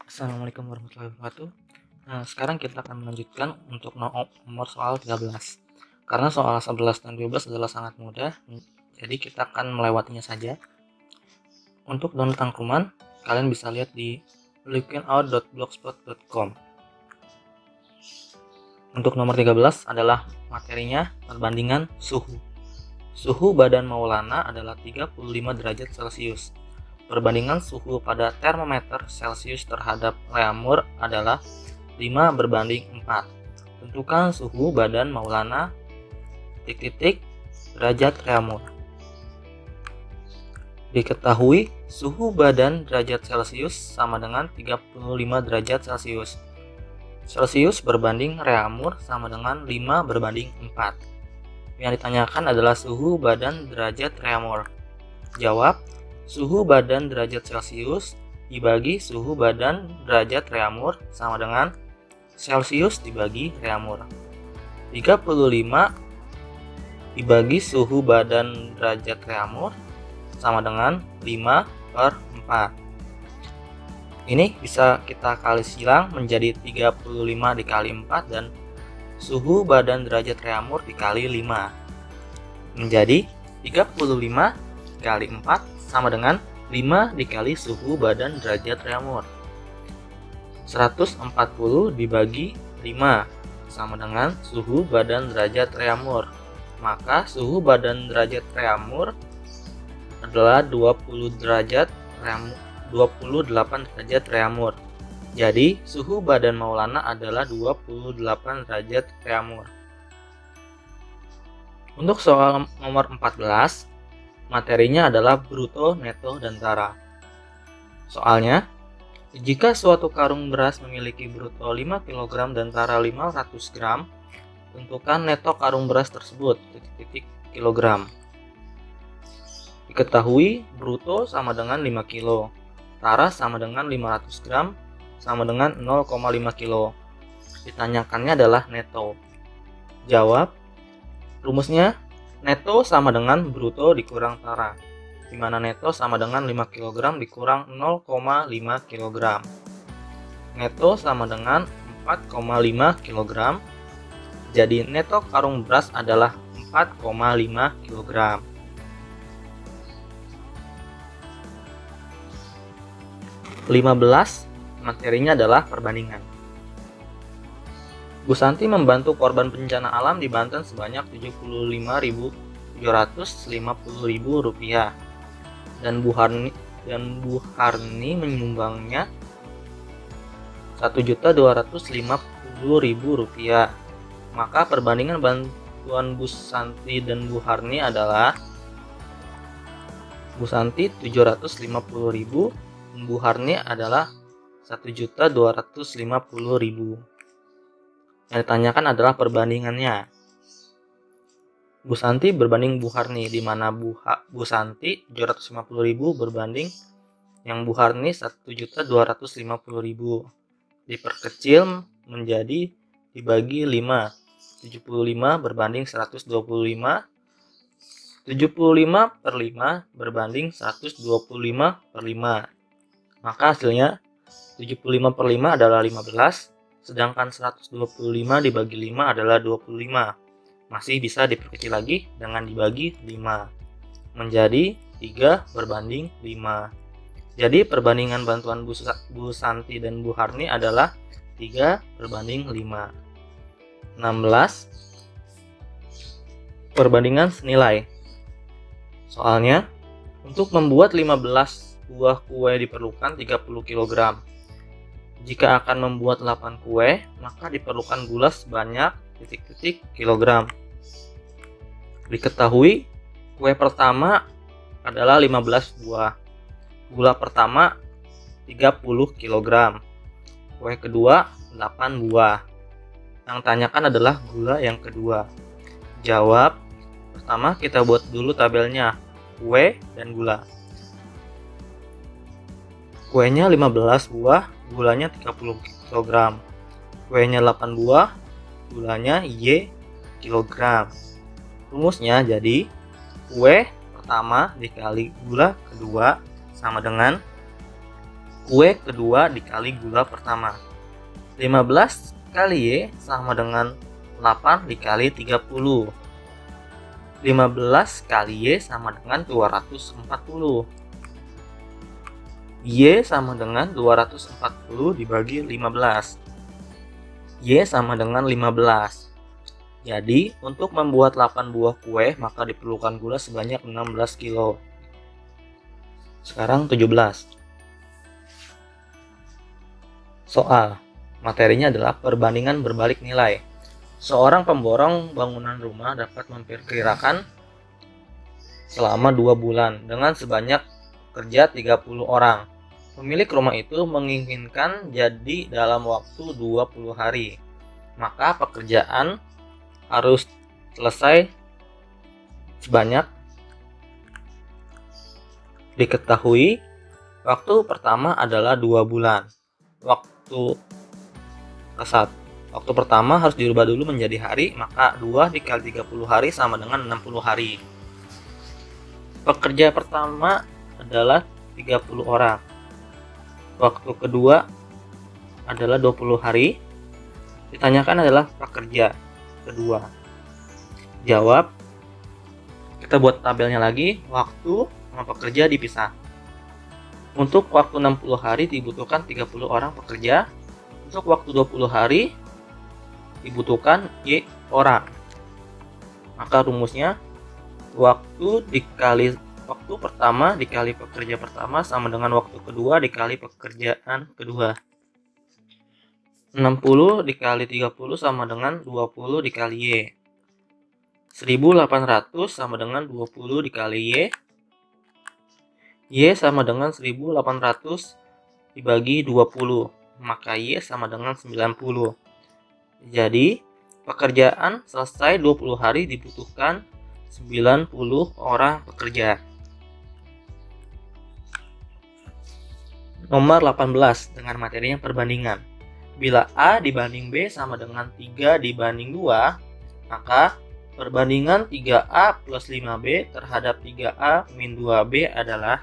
Assalamualaikum warahmatullahi wabarakatuh. Sekarang kita akan melanjutkan untuk nomor soal 13. Karena soal 11 dan 12 adalah sangat mudah, jadi kita akan melewatinya saja. Untuk download rangkuman, kalian bisa lihat di lookingout.blogspot.com. Untuk nomor 13 adalah materinya perbandingan suhu. Suhu badan Maulana adalah 35 derajat Celcius. Perbandingan suhu pada termometer Celcius terhadap Leamur adalah 5:4. Tentukan suhu badan Maulana derajat Leamur. Diketahui suhu badan derajat Celcius sama dengan 35 derajat Celcius. Celcius berbanding Reaumur sama dengan 5:4. Yang ditanyakan adalah suhu badan derajat Reaumur. Jawab: suhu badan derajat Celcius dibagi suhu badan derajat Reaumur sama dengan Celcius dibagi Reaumur. 35 dibagi suhu badan derajat Reaumur sama dengan 5/4. Ini bisa kita kali silang menjadi 35 dikali 4 dan suhu badan derajat Reaumur dikali 5. Menjadi 35 kali 4 sama dengan 5 dikali suhu badan derajat Reaumur. 140 dibagi 5 sama dengan suhu badan derajat Reaumur. Maka suhu badan derajat Reaumur adalah 28 derajat Reaumur. Jadi suhu badan Maulana adalah 28 derajat Reaumur. Untuk soal nomor 14, materinya adalah bruto, neto, dan tara. Soalnya, jika suatu karung beras memiliki bruto 5 kg dan tara 500 gram, tentukan neto karung beras tersebut, kilogram. Diketahui bruto sama dengan 5 kg, tara sama dengan 500 gram, sama dengan 0,5 kg. Ditanyakannya adalah neto. Jawab: rumusnya neto sama dengan bruto dikurang tara, di mana neto sama dengan 5 kg dikurang 0,5 kg. Neto sama dengan 4,5 kg. Jadi neto karung beras adalah 4,5 kg. Materinya adalah perbandingan. Bu Santi membantu korban bencana alam di Banten sebanyak Rp75.750.000 dan Bu Harni menyumbangnya Rp1.250.000. Maka perbandingan bantuan Bu Santi dan Bu Harni adalah Bu Santi 750.000, Bu Harni adalah 1.250.000. Yang ditanyakan adalah perbandingannya. Bu Santi berbanding Bu Harni, di mana Bu Santi 750.000 berbanding yang Bu Harni 1.250.000. Diperkecil menjadi dibagi 5. 75 berbanding 125. 75/5 berbanding 125/5. Maka hasilnya 75/5 adalah 15. Sedangkan 125 dibagi 5 adalah 25. Masih bisa diperkecil lagi dengan dibagi 5. Menjadi 3/5. Jadi perbandingan bantuan Bu Santi dan Bu Harni adalah 3/5. 16. Perbandingan senilai. Soalnya, untuk membuat 15 buah kue diperlukan 30 kg. Jika akan membuat 8 kue, maka diperlukan gula sebanyak ... kilogram. Diketahui kue pertama adalah 15 buah. Gula pertama 30 kg. Kue kedua 8 buah. Yang tanyakan adalah gula yang kedua. Jawab: pertama kita buat dulu tabelnya, kue dan gula. Kuenya 15 buah, gulanya 30 kg. Kuenya 8 buah, gulanya Y kilogram. Rumusnya jadi kue pertama dikali gula kedua sama dengan kue kedua dikali gula pertama. 15 kali Y sama dengan 8 dikali 30. 15 kali Y sama dengan 240. Y sama dengan 240 dibagi 15. Y sama dengan 15. Jadi, untuk membuat 8 buah kue, maka diperlukan gula sebanyak 16 kilo. Sekarang 17. Soal. Materinya adalah perbandingan berbalik nilai. Seorang pemborong bangunan rumah dapat memperkirakan selama 2 bulan dengan sebanyak kerja 30 orang. Pemilik rumah itu menginginkan jadi dalam waktu 20 hari. Maka pekerjaan harus selesai sebanyak diketahui. Waktu pertama adalah 2 bulan. Waktu pertama harus dirubah dulu menjadi hari, maka 2 dikali 30 hari sama dengan 60 hari. Pekerja pertama adalah 30 orang. Waktu kedua adalah 20 hari. Ditanyakan adalah pekerja kedua. Jawab. Kita buat tabelnya lagi. Waktu sama pekerja dipisah. Untuk waktu 60 hari dibutuhkan 30 orang pekerja. Untuk waktu 20 hari dibutuhkan Y orang. Maka rumusnya waktu pertama dikali pekerja pertama sama dengan waktu kedua dikali pekerjaan kedua. 60 dikali 30 sama dengan 20 dikali Y. 1800 sama dengan 20 dikali Y. Y sama dengan 1800 dibagi 20. Maka Y sama dengan 90. Jadi, pekerjaan selesai 20 hari dibutuhkan 90 orang pekerja. Nomor 18 dengan materinya perbandingan. Bila A dibanding B sama dengan 3 dibanding 2, maka perbandingan 3A plus 5B terhadap 3A min 2B adalah.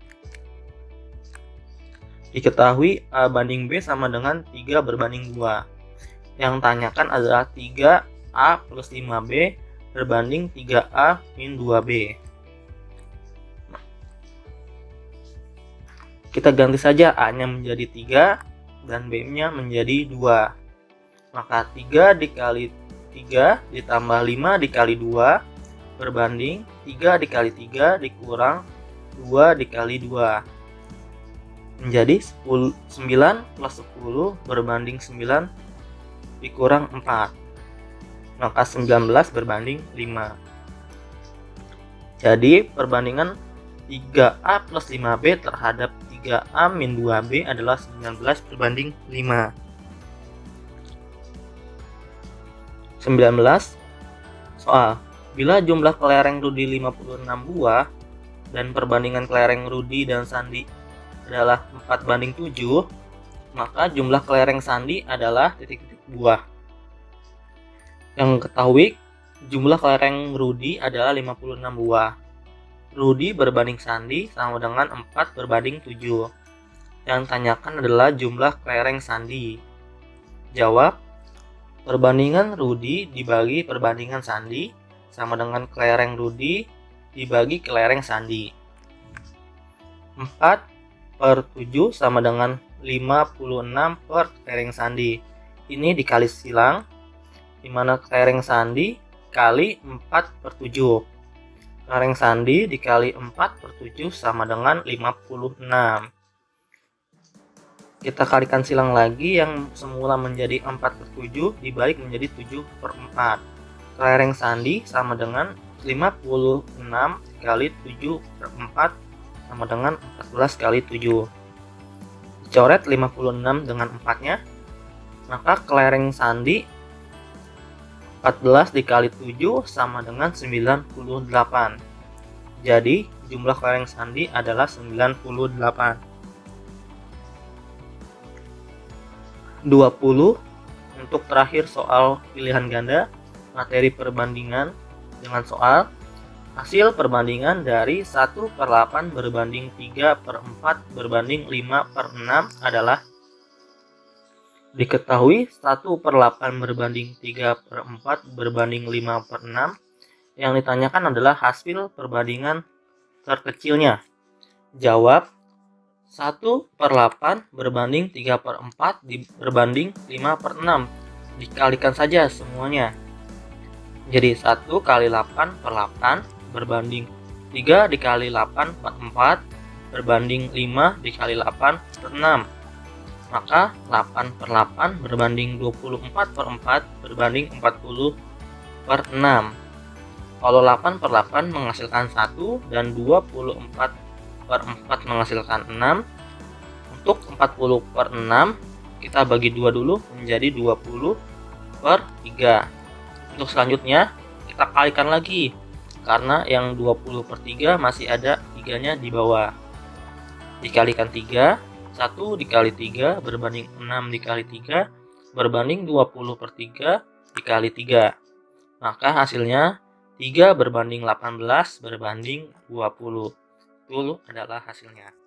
Diketahui A banding B sama dengan 3 berbanding 2. Yang tanyakan adalah 3A plus 5B berbanding 3A min 2B. Kita ganti saja A-nya menjadi 3 dan B-nya menjadi 2. Maka 3 dikali 3 ditambah 5 dikali 2 berbanding 3 dikali 3 dikurang 2 dikali 2. Menjadi 9 plus 10 berbanding 9 dikurang 4. Maka 19 berbanding 5. Jadi perbandingan 3A plus 5B terhadap 3A min 2B adalah 19 berbanding 5. 19. Soal. Bila jumlah kelereng Rudi 56 buah dan perbandingan kelereng Rudi dan Sandi adalah 4 banding 7, maka jumlah kelereng Sandi adalah titik-titik buah. Yang ketahui jumlah kelereng Rudi adalah 56 buah. Rudi berbanding Sandi sama dengan 4 berbanding 7. Yang tanyakan adalah jumlah kelereng Sandi. Jawab. Perbandingan Rudi dibagi perbandingan Sandi sama dengan kelereng Rudi dibagi kelereng Sandi. 4 per 7 sama dengan 56 per kelereng Sandi. Ini dikali silang, dimana kelereng Sandi kali 4 per 7. Kelereng Sandi dikali 4 per 7 sama dengan 56. Kita kalikan silang lagi, yang semula menjadi 4 per 7 dibalik menjadi 7 per 4. Kelereng Sandi sama dengan 56 kali 7 per 4 sama dengan 14 kali 7. Dicoret 56 dengan 4-nya. Maka kelereng Sandi 14 dikali 7 sama dengan 98. Jadi jumlah kelereng Sandi adalah 98. 20. Untuk terakhir soal pilihan ganda materi perbandingan dengan soal Hasil perbandingan dari 1/8 berbanding 3/4 berbanding 5/6 adalah diketahui 1/8 berbanding 3/4 berbanding 5/6. Yang ditanyakan adalah hasil perbandingan terkecilnya. Jawab 1/8 berbanding 3/4 berbanding 5/6. Dikalikan saja semuanya. Jadi 1 kali 8/8 berbanding 3 dikali 8/4 berbanding 5 dikali 8/6. Maka 8/8 berbanding 24/4 berbanding 40/6. Kalau 8/8 menghasilkan 1 dan 24/4 menghasilkan 6. Untuk 40/6 kita bagi 2 dulu menjadi 20/3. Untuk selanjutnya kita kalikan lagi, karena yang 20/3 masih ada 3-nya di bawah. Dikalikan 3, 1 dikali 3 berbanding 6 dikali 3 berbanding 20/3 dikali 3. Maka hasilnya 3 berbanding 18 berbanding 20. Itu adalah hasilnya.